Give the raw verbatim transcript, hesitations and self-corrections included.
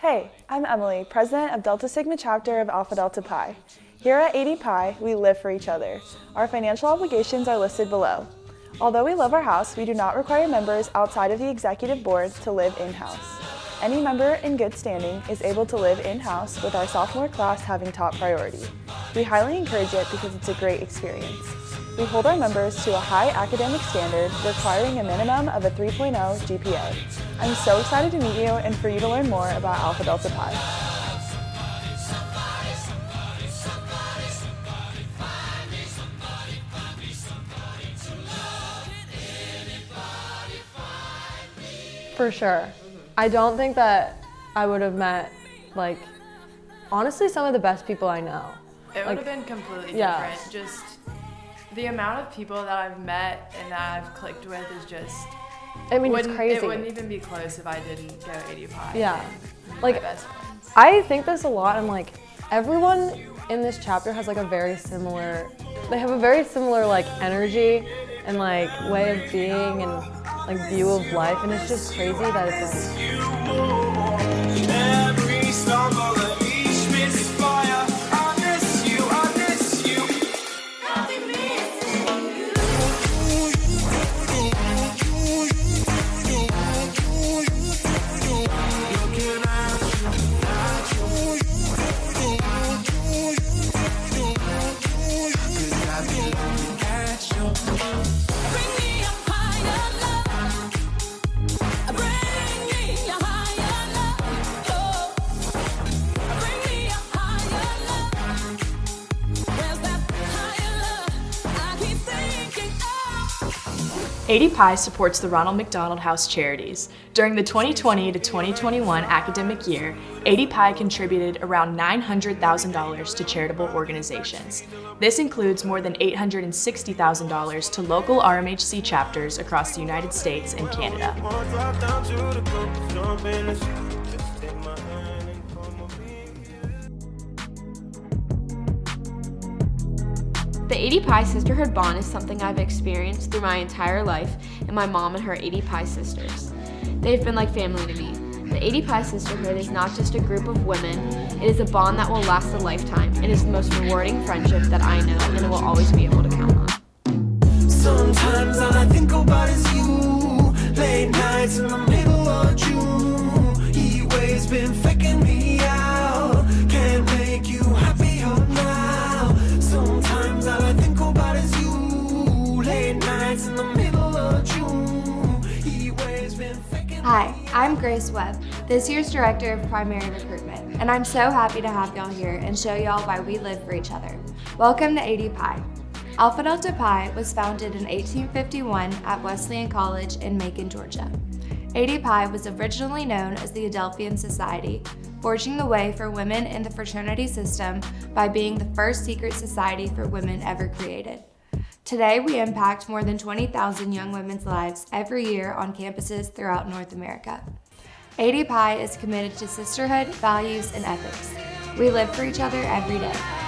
Hey, I'm Emily, president of Delta Sigma chapter of Alpha Delta Pi. Here at A D Pi, we live for each other. Our financial obligations are listed below. Although we love our house, we do not require members outside of the executive board to live in-house. Any member in good standing is able to live in-house, with our sophomore class having top priority. We highly encourage it because it's a great experience. We hold our members to a high academic standard, requiring a minimum of a three point oh G P A. I'm so excited to meet you and for you to learn more about Alpha Delta Pi. For sure. I don't think that I would have met, like, honestly, some of the best people I know. It like, would have been completely yeah. different. Just the amount of people that I've met and that I've clicked with is just, I mean, it's crazy. It wouldn't even be close if I didn't go A D Pi. Yeah. Like, like, my best friends. I think this a lot, and like, everyone in this chapter has like a very similar, they have a very similar like energy and like way of being and like view of life, and it's just crazy that it's like, every stumble and each misfire, I miss you, I miss you. Looking at you, cause I've been looking at you. A D Pi supports the Ronald McDonald House Charities. During the twenty twenty to twenty twenty-one academic year, A D Pi contributed around nine hundred thousand dollars to charitable organizations. This includes more than eight hundred sixty thousand dollars to local R M H C chapters across the United States and Canada. The A D Pi Sisterhood bond is something I've experienced through my entire life and my mom and her A D Pi sisters. They've been like family to me. The A D Pi Sisterhood is not just a group of women, it is a bond that will last a lifetime. It is the most rewarding friendship that I know and will always be able to count on. Sometimes all I think about is you. Late nights in the middle of June. He waves been faking me out. Can't make you happier now. Sometimes all I think about is you. Late nights in the middle of June. He waves been faking Hi, I'm Grace Webb, this year's Director of Primary Recruitment, and I'm so happy to have y'all here and show y'all why we live for each other. Welcome to A D Pi. Alpha Delta Pi was founded in eighteen fifty-one at Wesleyan College in Macon, Georgia. A D Pi was originally known as the Adelphian Society, forging the way for women in the fraternity system by being the first secret society for women ever created. Today, we impact more than twenty thousand young women's lives every year on campuses throughout North America. A D Pi is committed to sisterhood, values, and ethics. We live for each other every day.